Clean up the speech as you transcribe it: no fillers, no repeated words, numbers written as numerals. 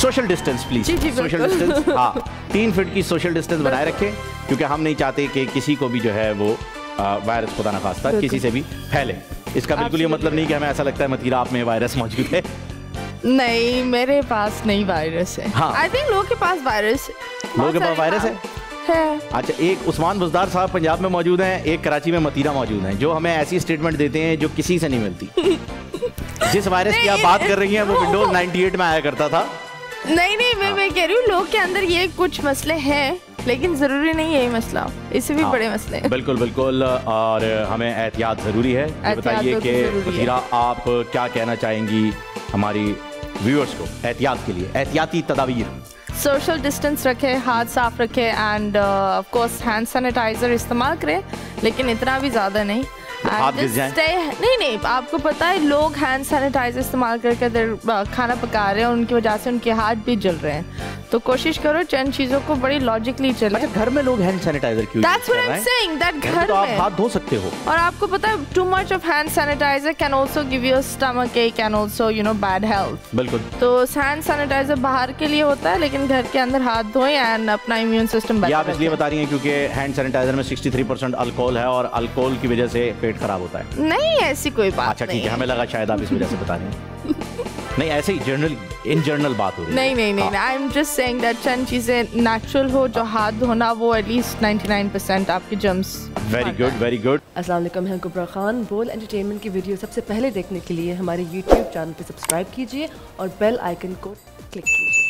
Social distance please, social distance, हाँ 3 feet की social distance बनाए रखें, क्योंकि हम नहीं चाहते कि किसी को भी जो है वो वायरस खुदा न खास्ता किसी से भी फैले। इसका बिल्कुल ये मतलब नहीं कि हमें ऐसा लगता है मतीरा आप में वायरस मौजूद है। नहीं, मेरे पास नहीं वायरस है। हाँ, आई थिंक लोगों के पास वायरस है। अच्छा, एक उस्मान बुज़दार साहब पंजाब में मौजूद हैं, एक कराची में मतीरा मौजूद हैं, जो हमें ऐसी स्टेटमेंट देते हैं जो किसी से नहीं मिलती। जिस वायरस की आप बात कर रही हैं वो विंडोज 98 में आया करता था। नहीं, मैं कह रही हूँ लोग के अंदर ये कुछ मसले हैं, लेकिन जरूरी नहीं है यही मसला, इससे भी बड़े मसले हैं। बिल्कुल बिल्कुल, और हमें एहतियात जरूरी है। ये बताइए कि मतीरा आप क्या कहना चाहेंगी हमारी व्यूअर्स को एहतियात के लिए, एहतियाती तदाबीर? सोशल डिस्टेंस रखें, हाथ साफ रखें and of course hand sanitiser इस्तेमाल करें, लेकिन इतना भी ज़्यादा नहीं। हाथ गिर जाएं? नहीं, आपको पता है लोग हैंड सैनिटाइजर इस्तेमाल करके खाना पका रहे हैं, उनकी वजह से उनके हाथ भी जल रहे हैं। तो कोशिश करो चंद चीजों को बड़ी लॉजिकली चले। अच्छा, घर में लोग हैंड सैनिटाइजर क्यों That's what I'm saying, that घर तो आप में हाथ धो सकते हो। और आपको पता है too much of hand sanitizer can also give you a stomach ache and also bad health। बिल्कुल। तो हैंड सैनिटाइजर बाहर के लिए होता है, लेकिन घर के अंदर हाथ धोएं एंड अपना इम्यून सिस्टम बेहतर। आप इसलिए बता रही हैं क्योंकि हैंड सैनिटाइजर में 63% अल्कोहल है और अल्कोहल की वजह से पेट खराब होता है। नहीं, ऐसी कोई बात अच्छा ठीक है, हमें लगा शायद आप इस वजह से बता रहे हैं। नहीं, ऐसे ही इन जनरल बात हो रही है। नहीं, I am just saying that चंद चीजें नेचुरल हो, जो हाथ धोना वो एटलीस्ट 99% आपके germs. Very good, very good. अस्सलाम वालेकुम, मैं कुबरा खान। बोल एंटरटेनमेंट की वीडियो सबसे पहले देखने के लिए हमारे YouTube चैनल पे सब्सक्राइब कीजिए और बेल आइकन को क्लिक कीजिए।